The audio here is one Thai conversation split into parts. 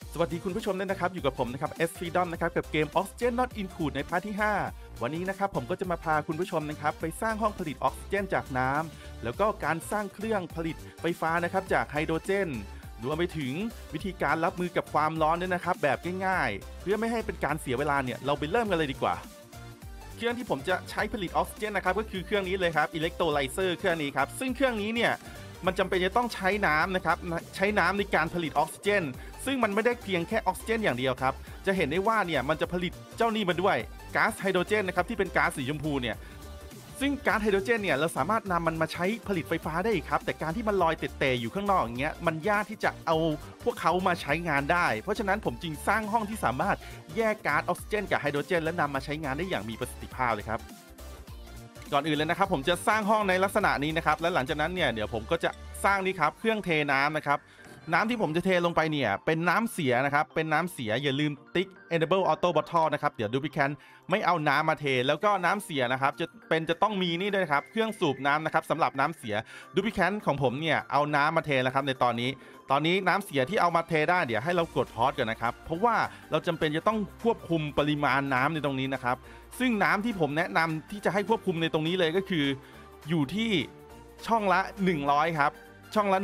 สวัสดีคุณผู้ชมด้วยนะครับอยู่กับผมนะครับ S Freedom นะครับกับเกม Oxygen Not Include ในพาร์ทที่ 5 วันนี้นะครับผมก็จะมาพาคุณผู้ชมนะครับไปสร้างห้องผลิตออกซิเจนจากน้ำแล้วก็การสร้างเครื่องผลิตไฟฟ้านะครับจากไฮโดรเจนรวมไปถึงวิธีการรับมือกับความร้อนด้วยนะครับแบบง่ายๆเพื่อไม่ให้เป็นการเสียเวลาเนี่ยเราไปเริ่มกันเลยดีกว่าเครื่องที่ผมจะใช้ผลิตออกซิเจนนะครับก็คือเครื่องนี้เลยครับอิเล็กโทรไลเซอร์เครื่องนี้ครับซึ่งเครื่องนี้เนี่ยมันจำเป็นจะต้องใช้น้ำนะครับใช้น้ำในการผลิตออกซิเจนซึ่งมันไม่ได้เพียงแค่ออกซิเจนอย่างเดียวครับจะเห็นได้ว่าเนี่ยมันจะผลิตเจ้านี่มาด้วยก๊าซไฮโดรเจนนะครับที่เป็นก๊าซสีชมพูเนี่ยซึ่งก๊าซไฮโดรเจนเนี่ยเราสามารถนำมันมาใช้ผลิตไฟฟ้าได้อีกครับแต่การที่มันลอยเตะๆอยู่ข้างนอกอย่างเงี้ยมันยากที่จะเอาพวกเขามาใช้งานได้เพราะฉะนั้นผมจึงสร้างห้องที่สามารถแยกก๊าซออกซิเจนกับไฮโดรเจนและนำมาใช้งานได้อย่างมีประสิทธิภาพเลยครับก่อนอื่นเลยนะครับผมจะสร้างห้องในลักษณะนี้นะครับและหลังจากนั้นเนี่ยเดี๋ยวผมก็จะสร้างนี่ครับเครื่องเทน้ำนะครับน้ำที่ผมจะเทลงไปเนี่ยเป็นน้ำเสียนะครับเป็นน้ำเสียอย่าลืมติ๊ก Enable Auto Bottle นะครับเดี๋ยวดูพิแคนไม่เอาน้ำมาเทแล้วก็น้ำเสียนะครับจะต้องมีนี่ด้วยครับเครื่องสูบน้ำนะครับสำหรับน้ำเสียดูพิแคนของผมเนี่ยเอาน้ำมาเทแล้วครับในตอนนี้น้ำเสียที่เอามาเทได้เดี๋ยวให้เรากดพอสก่อนนะครับเพราะว่าเราจำเป็นจะต้องควบคุมปริมาณน้ำในตรงนี้นะครับซึ่งน้ำที่ผมแนะนำที่จะให้ควบคุมในตรงนี้เลยก็คืออยู่ที่ช่องละ100ครับช่องละ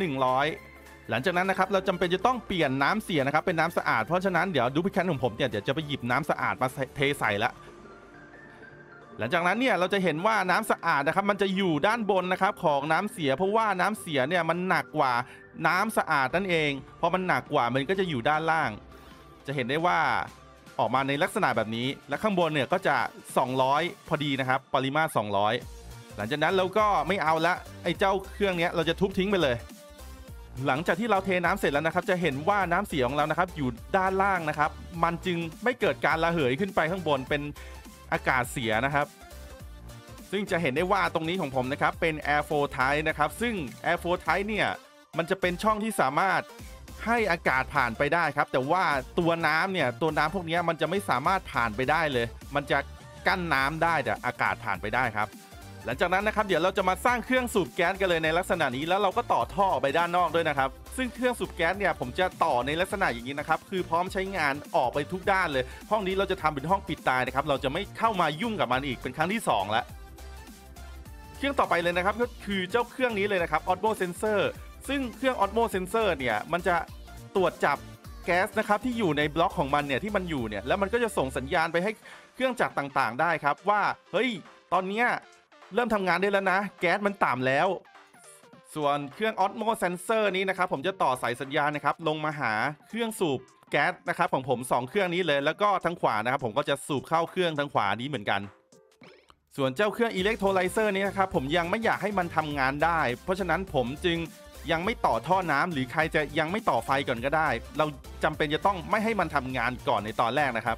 100หลังจากนั้นนะครับเราจำเป็นจะต้องเปลี่ยนน้ำเสียนะครับเป็นน้ำสะอาดเพราะฉะนั้นเดี๋ยวดูพิแคนของผมเนี่ยเดี๋ยวจะไปหยิบน้ำสะอาดมาเทใส่ละหลังจากนั้นเนี่ยเราจะเห็นว่าน้ำสะอาดนะครับมันจะอยู่ด้านบนนะครับของน้ำเสียเพราะว่าน้ำเสียเนี่ยมันหนักกว่าน้ำสะอาดนั่นเองพอมันหนักกว่ามันก็จะอยู่ด้านล่างจะเห็นได้ว่าออกมาในลักษณะแบบนี้และข้างบนเนี่ยก็จะ200พอดีนะครับปริมาตร200หลังจากนั้นเราก็ไม่เอาละไอ้เจ้าเครื่องนี้เราจะทุบทิ้งไปเลยหลังจากที่เราเทน้ำเสร็จแล้วนะครับจะเห็นว่าน้ำเสียของเรานะครับอยู่ด้านล่างนะครับมันจึงไม่เกิดการระเหยขึ้นไปข้างบนเป็นอากาศเสียนะครับซึ่งจะเห็นได้ว่าตรงนี้ของผมนะครับเป็น Air Flow Tight นะครับซึ่ง Air Flow Tight เนี่ยมันจะเป็นช่องที่สามารถให้อากาศผ่านไปได้ครับแต่ว่าตัวน้ำพวกนี้มันจะไม่สามารถผ่านไปได้เลยมันจะกั้นน้ำได้แต่อากาศผ่านไปได้ครับหลังจากนั้นนะครับเดี๋ยวเราจะมาสร้างเครื่องสูบแก๊สกันเลยในลักษณะนี้แล้วเราก็ต่อท่อไปด้านนอกด้วยนะครับซึ่งเครื่องสูบแก๊สเนี่ยผมจะต่อในลักษณะอย่างนี้นะครับคือพร้อมใช้งานออกไปทุกด้านเลยห้องนี้เราจะทำเป็นห้องปิดตายนะครับเราจะไม่เข้ามายุ่งกับมันอีกเป็นครั้งที่2แล้วเครื่องต่อไปเลยนะครับก็คือเจ้าเครื่องนี้เลยนะครับ Osmo Sensor ซึ่งเครื่อง Osmo Sensor เนี่ยมันจะตรวจจับแก๊สนะครับที่อยู่ในบล็อกของมันเนี่ยที่มันอยู่เนี่ยแล้วมันก็จะส่งสัญญาณไปให้เครื่องจักรต่างๆได้ครับว่าเฮ้ยตอนนี้เริ่มทำงานได้แล้วนะแก๊สมันต่ำแล้วส่วนเครื่อง Osmo Sensor นี้นะครับผมจะต่อสายสัญญาณนะครับลงมาหาเครื่องสูบแก๊สนะครับของผม2เครื่องนี้เลยแล้วก็ทางขวานะครับผมก็จะสูบเข้าเครื่องทางขวานี้เหมือนกันส่วนเจ้าเครื่องอิเล็กโทรไลเซอร์นี้นะครับผมยังไม่อยากให้มันทำงานได้เพราะฉะนั้นผมจึงยังไม่ต่อท่อน้ำหรือใครจะยังไม่ต่อไฟก่อนก็ได้เราจำเป็นจะต้องไม่ให้มันทำงานก่อนในตอนแรกนะครับ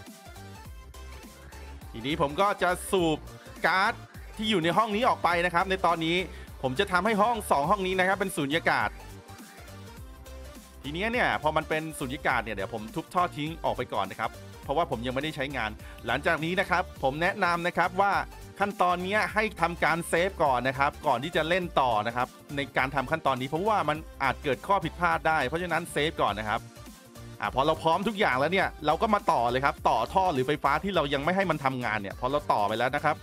ทีนี้ผมก็จะสูบก๊าซที่อยู่ในห้องนี้ออกไปนะครับในตอนนี้ผมจะทำให้ห้อง2ห้องนี้นะครับเป็นสุญญากาศทีนี้เนี่ยพอมันเป็นสุญญากาศเนี่ยเดี๋ยวผมทุบท่อทิ้งออกไปก่อนนะครับเพราะว่าผมยังไม่ได้ใช้งานหลังจากนี้นะครับผมแนะนำนะครับว่าขั้นตอนนี้ให้ทำการเซฟก่อนนะครับก่อนที่จะเล่นต่อนะครับในการทำขั้นตอนนี้เพราะว่ามันอาจเกิดข้อผิดพลาดได้เพราะฉะนั้นเซฟก่อนนะครับพอเราพร้อมทุกอย่างแล้วเนี่ยเราก็มาต่อเลยครับต่อท่อหรือไฟฟ้าที่เรายังไม่ให้มันทำงานเนี่ยพอเราต่อไปแล้วนะครับ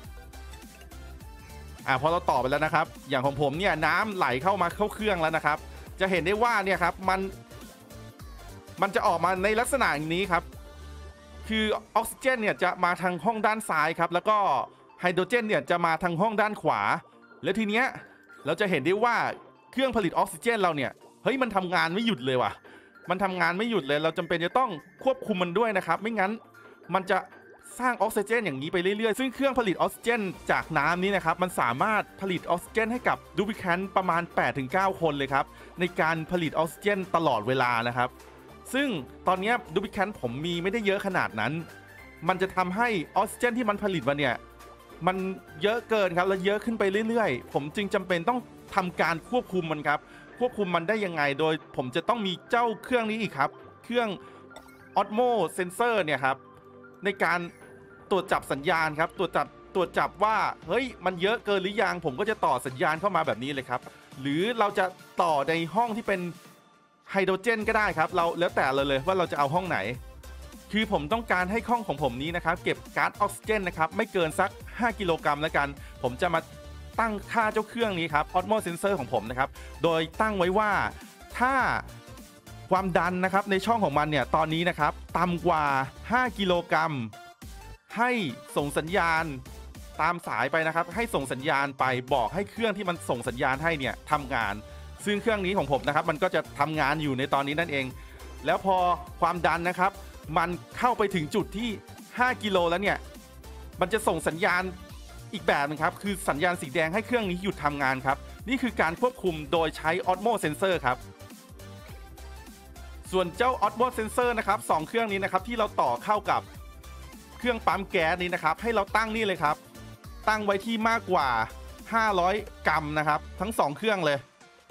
พอเราต่อไปแล้วนะครับอย่างของผมเนี่ยน้ำไหลเข้าเครื่องแล้วนะครับจะเห็นได้ว่าเนี่ยครับมันจะออกมาในลักษณะอย่างนี้ครับคือออกซิเจนเนี่ยจะมาทางห้องด้านซ้ายครับแล้วก็ไฮโดรเจนเนี่ยจะมาทางห้องด้านขวาแล้วทีเนี้ยเราจะเห็นได้ว่าเครื่องผลิตออกซิเจนเราเนี่ยเฮ้ยมันทำงานไม่หยุดเลยว่ะมันทำงานไม่หยุดเลยเราจำเป็นจะต้องควบคุมมันด้วยนะครับไม่งั้นมันจะสร้างออกซิเจนอย่างนี้ไปเรื่อยๆซึ่งเครื่องผลิตออกซิเจนจากน้ำนี้นะครับมันสามารถผลิตออกซิเจนให้กับดูพิแคนประมาณ 8-9 คนเลยครับในการผลิตออกซิเจนตลอดเวลานะครับซึ่งตอนนี้ดูพิแคนผมมีไม่ได้เยอะขนาดนั้นมันจะทำให้ออกซิเจนที่มันผลิตมาเนี่ยมันเยอะเกินครับและเยอะขึ้นไปเรื่อยๆผมจึงจำเป็นต้องทำการควบคุมมันครับควบคุมมันได้ยังไงโดยผมจะต้องมีเจ้าเครื่องนี้อีกครับเครื่อง Osmo Sensor เนี่ยครับในการตรวจจับสัญญาณครับตรวจจับว่าเฮ้ยมันเยอะเกินหรือยังผมก็จะต่อสัญญาณเข้ามาแบบนี้เลยครับหรือเราจะต่อในห้องที่เป็นไฮโดรเจนก็ได้ครับเราแล้วแต่เลยว่าเราจะเอาห้องไหนคือผมต้องการให้ห้องของผมนี้นะครับเก็บก๊าซออกซิเจนนะครับไม่เกินสัก5กิโลกรัมแล้วกันผมจะมาตั้งค่าเจ้าเครื่องนี้ครับ Osmo Sensor ของผมนะครับโดยตั้งไว้ว่าถ้าความดันนะครับในช่องของมันเนี่ยตอนนี้นะครับต่ำกว่า5กิโลกรัมให้ส่งสัญญาณตามสายไปนะครับให้ส่งสัญญาณไปบอกให้เครื่องที่มันส่งสัญญาณให้เนี่ยทำงานซึ่งเครื่องนี้ของผมนะครับมันก็จะทำงานอยู่ในตอนนี้นั่นเองแล้วพอความดันนะครับมันเข้าไปถึงจุดที่5กิโลแล้วเนี่ยมันจะส่งสัญญาณอีกแบบนึงครับคือสัญญาณสีแดงให้เครื่องนี้หยุดทำงานครับนี่คือการควบคุมโดยใช้ Osmo Sensor ครับส่วนเจ้า Osmo Sensor นะครับ2เครื่องนี้นะครับที่เราต่อเข้ากับเครื่องปั๊มแก๊สนี้นะครับให้เราตั้งนี่เลยครับตั้งไว้ที่มากกว่า500 กรัมนะครับทั้ง2เครื่องเลย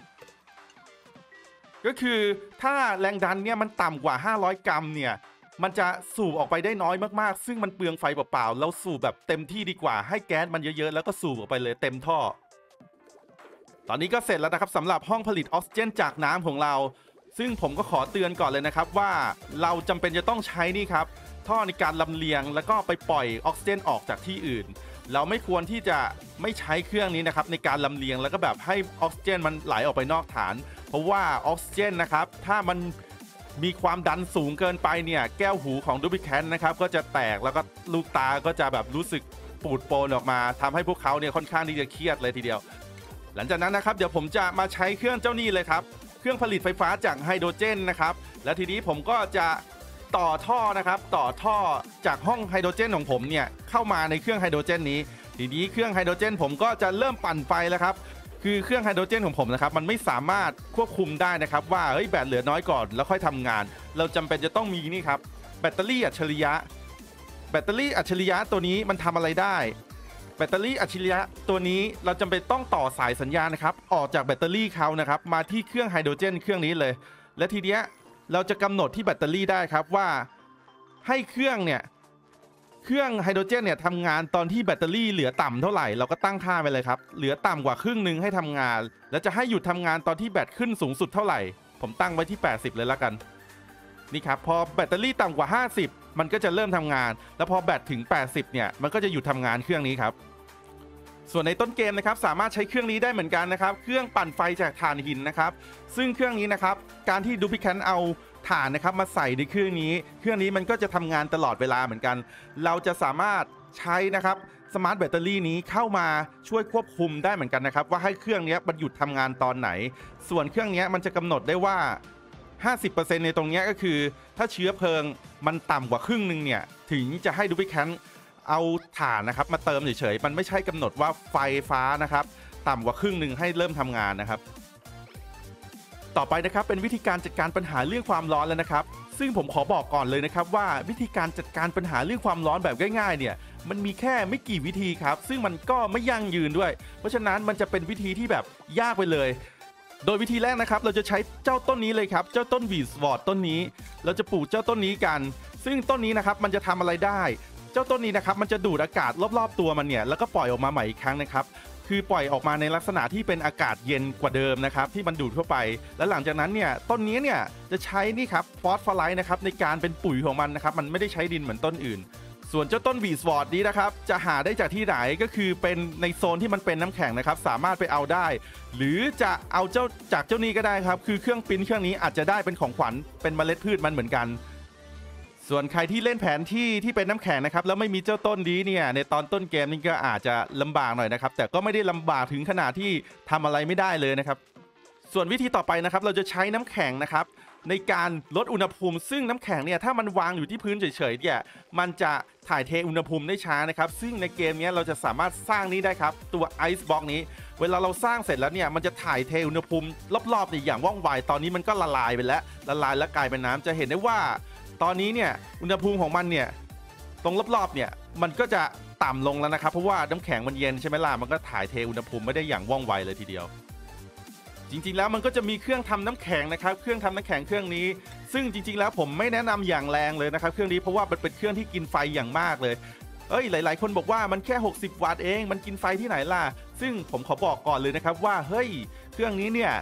ก็คือถ้าแรงดันเนี่ยมันต่ำกว่า500 กรัมเนี่ยมันจะสูบออกไปได้น้อยมากๆซึ่งมันเปลืองไฟเปล่าๆเราสูบแบบเต็มที่ดีกว่าให้แก๊สมันเยอะๆแล้วก็สูบออกไปเลยเต็มท่อตอนนี้ก็เสร็จแล้วนะครับสำหรับห้องผลิตออกซิเจนจากน้ำของเราซึ่งผมก็ขอเตือนก่อนเลยนะครับว่าเราจำเป็นจะต้องใช้นี่ครับท่อในการลำเลียงแล้วก็ไปปล่อยออกซิเจนออกจากที่อื่นเราไม่ควรที่จะไม่ใช้เครื่องนี้นะครับในการลำเลียงแล้วก็แบบให้ออกซิเจนมันไหลออกไปนอกฐานเพราะว่าออกซิเจนนะครับถ้ามันมีความดันสูงเกินไปเนี่ยแก้วหูของดูบิแคนนะครับก็จะแตกแล้วก็ลูกตาก็จะแบบรู้สึกปูดโปนออกมาทำให้พวกเขาเนี่ยค่อนข้างที่จะเครียดเลยทีเดียวหลังจากนั้นนะครับเดี๋ยวผมจะมาใช้เครื่องเจ้านี้เลยครับเครื่องผลิตไฟฟ้าจากไฮโดรเจนนะครับและทีนี้ผมก็จะต่อท่อนะครับต่อท่อจากห้องไฮโดรเจนของผมเนี่ยเข้ามาในเครื่องไฮโดรเจนนี้ทีนี้เครื่องไฮโดรเจนผมก็จะเริ่มปั่นไฟแล้วครับคือเครื่องไฮโดรเจนของผมนะครับมันไม่สามารถควบคุมได้นะครับว่าเฮ้ยแบตเหลือน้อยก่อนแล้วค่อยทำงานเราจำเป็นจะต้องมีนี่ครับแบตเตอรี่อัจฉริยะตัวนี้มันทำอะไรได้แบตเตอรี่อัจฉริยะตัวนี้เราจำเป็นต้องต่อสายสัญญาณนะครับออกจากแบตเตอรี่เขานะครับมาที่เครื่องไฮโดรเจนเครื่องนี้เลยและทีเนี้ยเราจะกำหนดที่แบตเตอรี่ได้ครับว่าให้เครื่องไฮโดรเจนเนี่ยทำงานตอนที่แบตเตอรี่เหลือต่ำเท่าไหร่เราก็ตั้งค่าไปเลยครับเหลือต่ำกว่าครึ่งหนึ่งให้ทำงานแล้วจะให้หยุดทำงานตอนที่แบตขึ้นสูงสุดเท่าไหร่ผมตั้งไว้ที่80เลยละกันนี่ครับพอแบตเตอรี่ต่ำกว่า50มันก็จะเริ่มทำงานแล้วพอแบตถึง80เนี่ยมันก็จะหยุดทำงานเครื่องนี้ครับส่วนในต้นเกมนะครับสามารถใช้เครื่องนี้ได้เหมือนกันนะครับเครื่องปั่นไฟจากถ่านหินนะครับซึ่งเครื่องนี้นะครับการที่ดูพิแคนเอาถ่านนะครับมาใส่ในเครื่องนี้มันก็จะทำงานตลอดเวลาเหมือนกันเราจะสามารถใช้นะครับสมาร์ทแบตเตอรี่นี้เข้ามาช่วยควบคุมได้เหมือนกันนะครับว่าให้เครื่องนี้มันหยุดทำงานตอนไหนส่วนเครื่องนี้มันจะกำหนดได้ว่า 50% ในตรงนี้ก็คือถ้าเชื้อเพลิงมันต่ำกว่าครึ่งนึงเนี่ยถึงจะให้ดูพิแคนเอาถ่านนะครับมาเติมเฉยๆมันไม่ใช่กำหนดว่าไฟฟ้านะครับต่ำกว่าครึ่งนึงให้เริ่มทำงานนะครับต่อไปนะครับเป็นวิธีการจัดการปัญหาเรื่องความร้อนแล้วนะครับซึ่งผมขอบอกก่อนเลยนะครับว่าวิธีการจัดการปัญหาเรื่องความร้อนแบบง่ายๆเนี่ยมันมีแค่ไม่กี่วิธีครับซึ่งมันก็ไม่ยั่งยืนด้วยเพราะฉะนั้นมันจะเป็นวิธีที่แบบยากไปเลยโดยวิธีแรกนะครับเราจะใช้เจ้าต้นนี้เลยครับเจ้าต้นวีสวอร์ดต้นนี้เราจะปลูกเจ้าต้นนี้กันซึ่งต้นนี้นะครับมันจะทำอะไรได้เจ้าต้นนี้นะครับมันจะดูดอากาศรอบๆตัวมันเนี่ยแล้วก็ปล่อยออกมาใหม่อีกครั้งนะครับคือปล่อยออกมาในลักษณะที่เป็นอากาศเย็นกว่าเดิมนะครับที่มันดูดเข้าไปแล้วหลังจากนั้นเนี่ยต้นนี้เนี่ยจะใช้นี่ครับฟอสฟอไรต์นะครับในการเป็นปุ๋ยของมันนะครับมันไม่ได้ใช้ดินเหมือนต้นอื่นส่วนเจ้าต้นวีสวอร์ดนี้นะครับจะหาได้จากที่ไหนก็คือเป็นในโซนที่มันเป็นน้ำแข็งนะครับสามารถไปเอาได้หรือจะเอาจากเจ้านี้ก็ได้ครับคือเครื่องปริ้นเครื่องนี้อาจจะได้เป็นของขวัญเป็นเมล็ดพืชมันเหมือนกันส่วนใครที่เล่นแผนที่เป็นน้ำแข็งนะครับแล้วไม่มีเจ้าต้นนี้เนี่ยในตอนต้นเกมนี่ก็อาจจะลำบากหน่อยนะครับแต่ก็ไม่ได้ลำบากถึงขนาดที่ทำอะไรไม่ได้เลยนะครับส่วนวิธีต่อไปนะครับเราจะใช้น้ำแข็งนะครับในการลดอุณหภูมิซึ่งน้ำแข็งเนี่ยถ้ามันวางอยู่ที่พื้นเฉยๆเนี่ยมันจะถ่ายเทอุณหภูมิได้ช้านะครับซึ่งในเกมนี้เราจะสามารถสร้างนี้ได้ครับตัวไอซ์บ็อกนี้เวลาเราสร้างเสร็จแล้วเนี่ยมันจะถ่ายเทอุณหภูมิรอบๆเนี่ยอย่างว่องไวตอนนี้มันก็ละลายไปแล้วแล้วกลายเป็นน้ำจะเห็นได้ว่าตอนนี้เนี่ยอุณหภูมิของมันเนี่ยตรงรอบๆเนี่ยมันก็จะต่ำลงแล้วนะครับเพราะว่าน้ำแข็งมันเย็นใช่ไหมล่ะมันก็ถ่ายเทอุณหภูมิไม่ได้อย่างว่องไวเลยทีเดียวจริงๆแล้วมันก็จะมีเครื่องทำน้ำแข็งนะครับเครื่องทำน้ำแข็งเครื่องนี้ซึ่งจริงๆแล้วผมไม่แนะนำอย่างแรงเลยนะครับเครื่องนี้เพราะว่ามันเป็นเครื่องที่กินไฟอย่างมากเลยหลายๆคนบอกว่ามันแค่60 วัตต์เองมันกินไฟที่ไหนล่ะซึ่งผมขอบอกก่อนเลยนะครับว่าเฮ้ยเครื่องนี้เนี่ย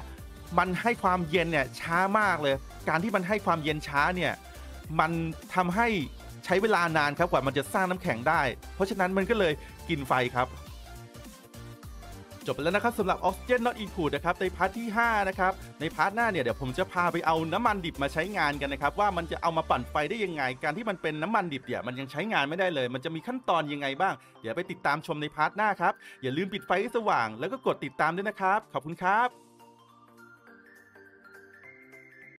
มันให้ความเย็นเนี่ยช้ามากเลย การที่มันให้ความเย็นช้าเนี่ยมันทำให้ใช้เวลานานครับกว่ามันจะสร้างน้ำแข็งได้เพราะฉะนั้นมันก็เลยกินไฟครับจบไปแล้วนะครับสำหรับ Oxygen Not Included นะครับในพาร์ทที่5นะครับในพาร์ทหน้าเนี่ยเดี๋ยวผมจะพาไปเอาน้ำมันดิบมาใช้งานกันนะครับว่ามันจะเอามาปั่นไฟได้ยังไงการที่มันเป็นน้ำมันดิบเนี่ยมันยังใช้งานไม่ได้เลยมันจะมีขั้นตอนยังไงบ้างเดี๋ยวไปติดตามชมในพาร์ทหน้าครับอย่าลืมปิดไฟให้สว่างแล้วก็กดติดตามด้วยนะครับขอบคุณครับ